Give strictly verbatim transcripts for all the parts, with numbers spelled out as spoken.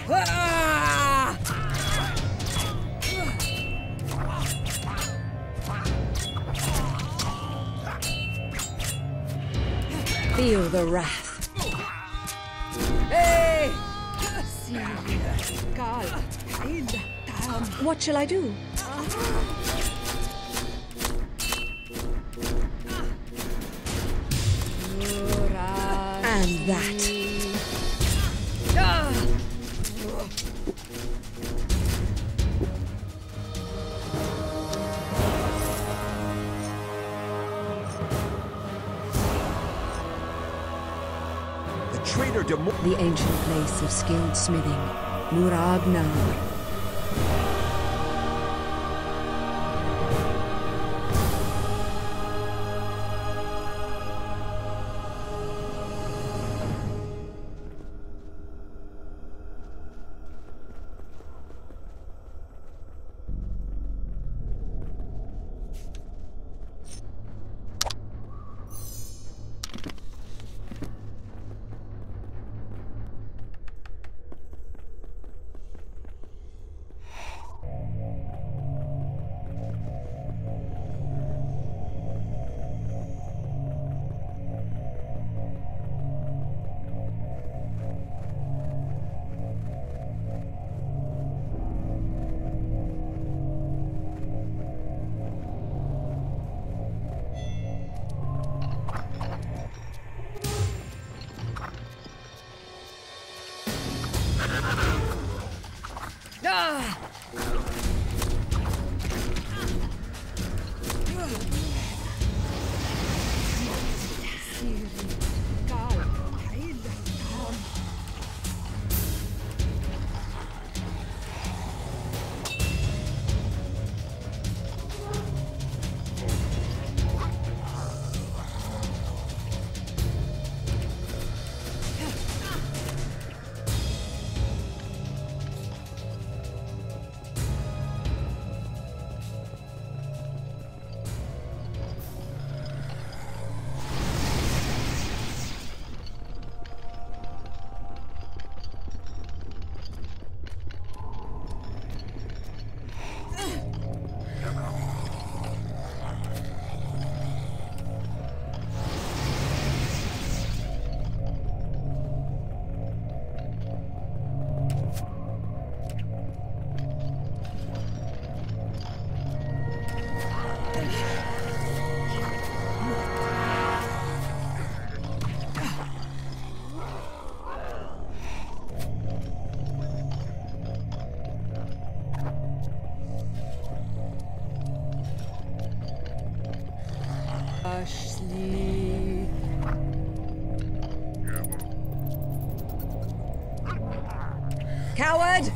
Ah! Feel the wrath. Hey! What shall I do? And that. The traitor de Mo- The ancient place of skilled smithing, Muragnar. Ashley. Coward!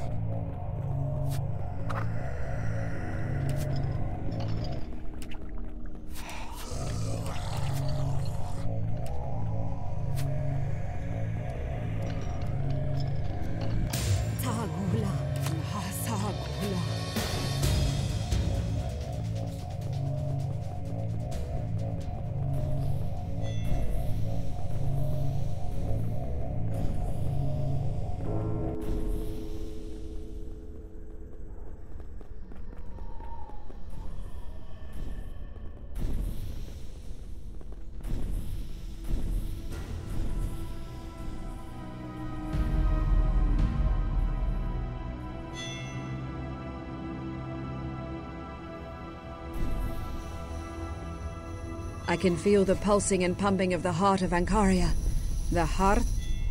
Sagula, Sagula. I can feel the pulsing and pumping of the heart of Ankaria. The heart.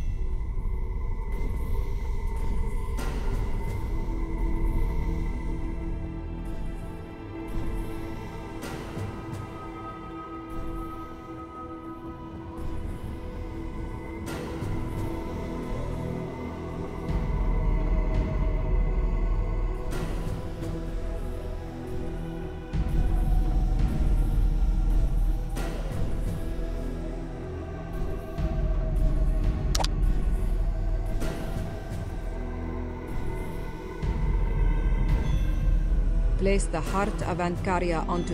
Place the heart of Ankaria onto...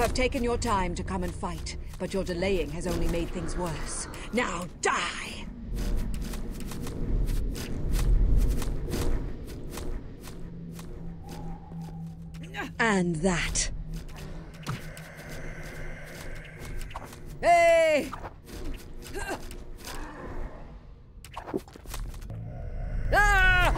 have taken your time to come and fight, but your delaying has only made things worse. Now die! And that. Hey! Ah!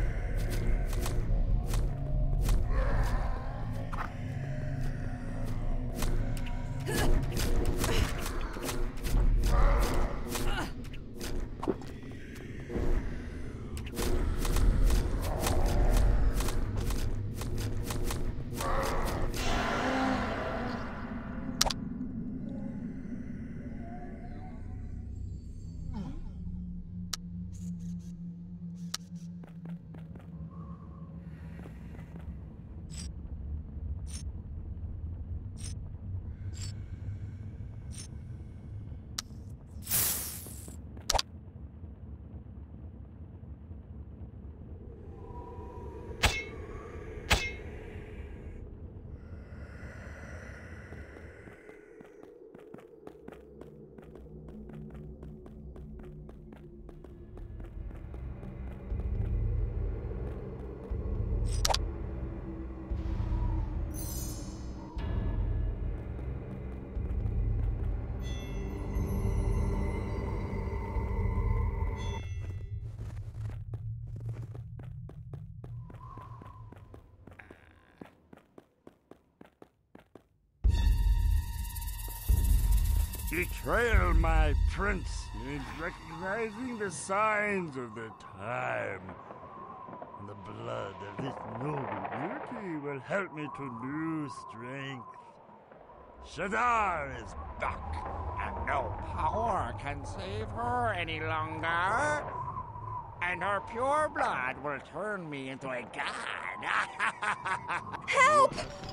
Betrayal, my prince, in recognizing the signs of the time. The blood of this noble beauty will help me to new strength. Shadar is back, and no power can save her any longer. And her pure blood will turn me into a god. Help!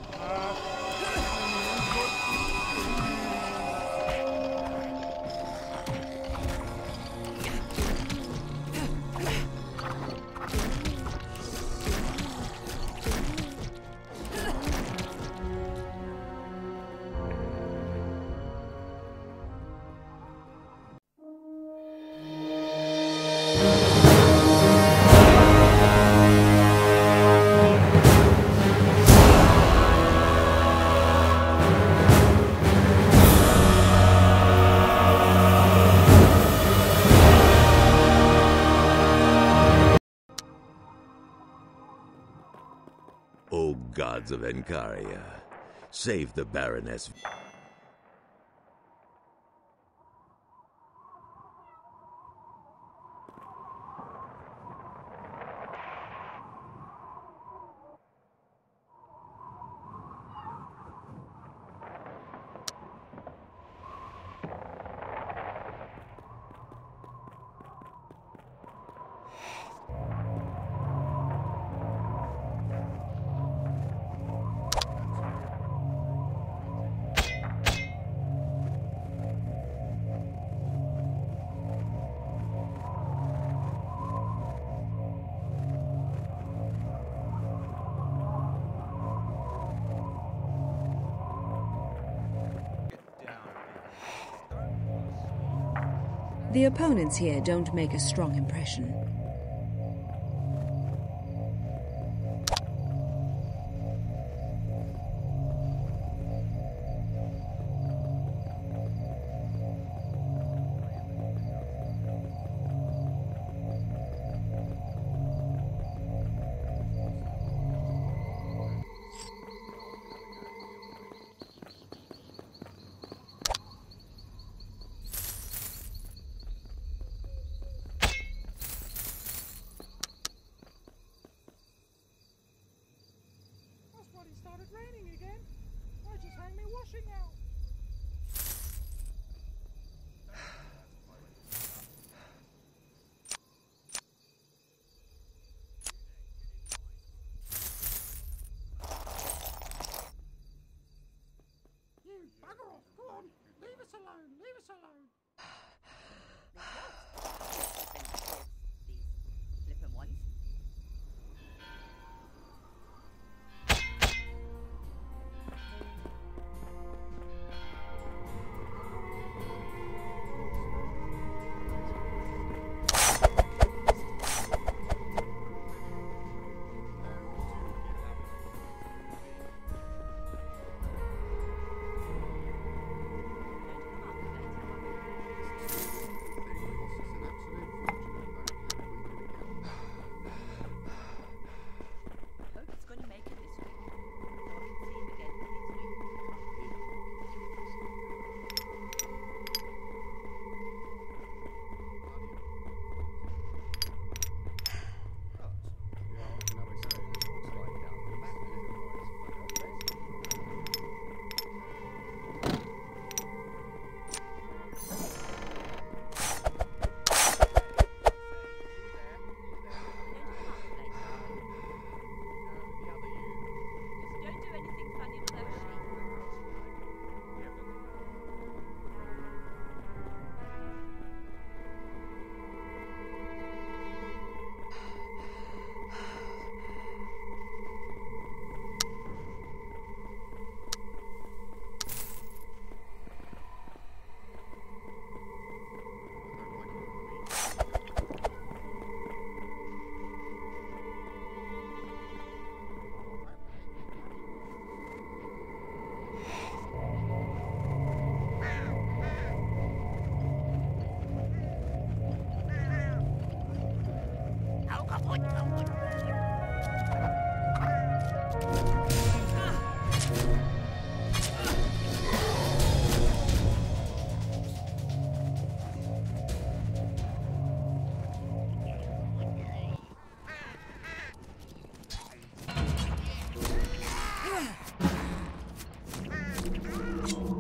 O gods of Ancaria, save the Baroness. The opponents here don't make a strong impression. Started raining again. I just hang me washing out. You bugger off, go on. Leave us alone, leave us alone. These flippin' ones.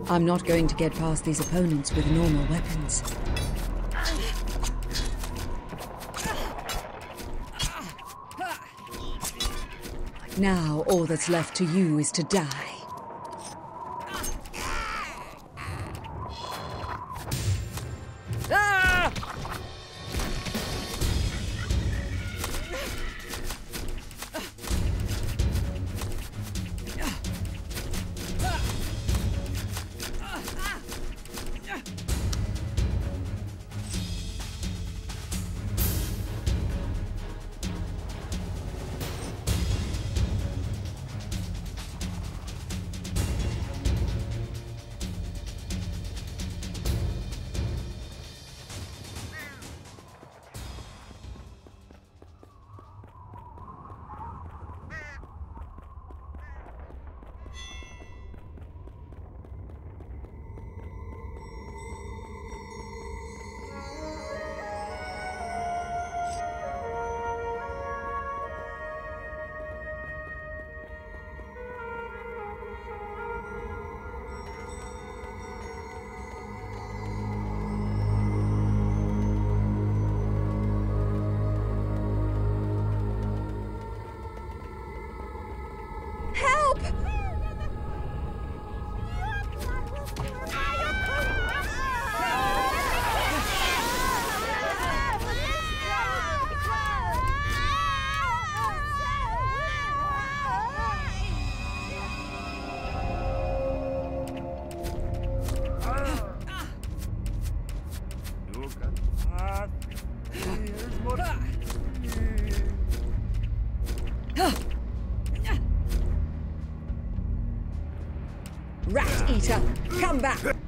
I'm not going to get past these opponents with normal weapons. Now all that's left to you is to die. Ah! Rat eater, come back!